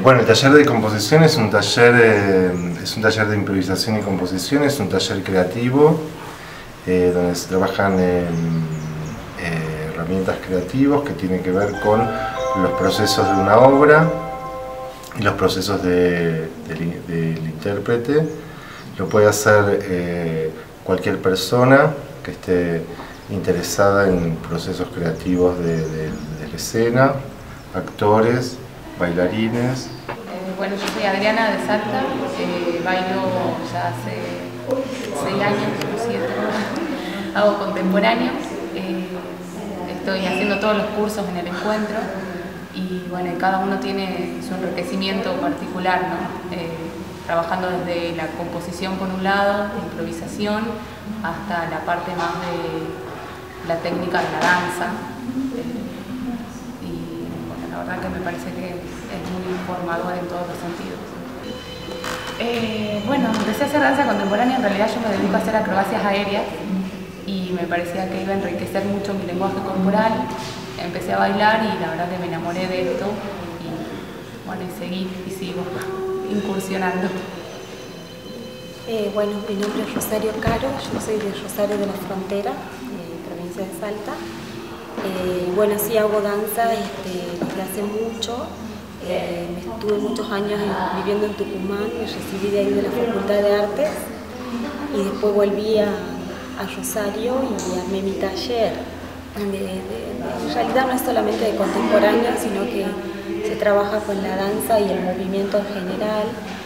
Bueno, el taller de composición es un taller de improvisación y composición, es un taller creativo donde se trabajan herramientas creativas que tienen que ver con los procesos de una obra y los procesos del intérprete. Lo puede hacer cualquier persona que esté interesada en procesos creativos de la escena, actores, bailarines. Bueno, yo soy Adriana de Salta, bailo ya hace 6 años o 7, hago contemporáneo, estoy haciendo todos los cursos en el encuentro y bueno, cada uno tiene su enriquecimiento particular, ¿no? Trabajando desde la composición por un lado, la improvisación, hasta la parte más de la técnica de la danza. Y bueno, la verdad que me parece que es muy formador en todos los sentidos. Bueno, empecé a hacer danza contemporánea, en realidad yo me dedico a hacer acrobacias aéreas y me parecía que iba a enriquecer mucho mi lenguaje corporal. Empecé a bailar y la verdad que me enamoré de esto y bueno, y seguí y sigo incursionando. Bueno, mi nombre es Rosario Caro, yo soy de Rosario de la Frontera, provincia de Salta. Bueno, sí hago danza desde hace mucho. Estuve muchos años viviendo en Tucumán, me recibí de ahí de la Facultad de Artes y después volví a Rosario y armé mi taller. En realidad no es solamente de contemporáneo, sino que se trabaja con la danza y el movimiento en general.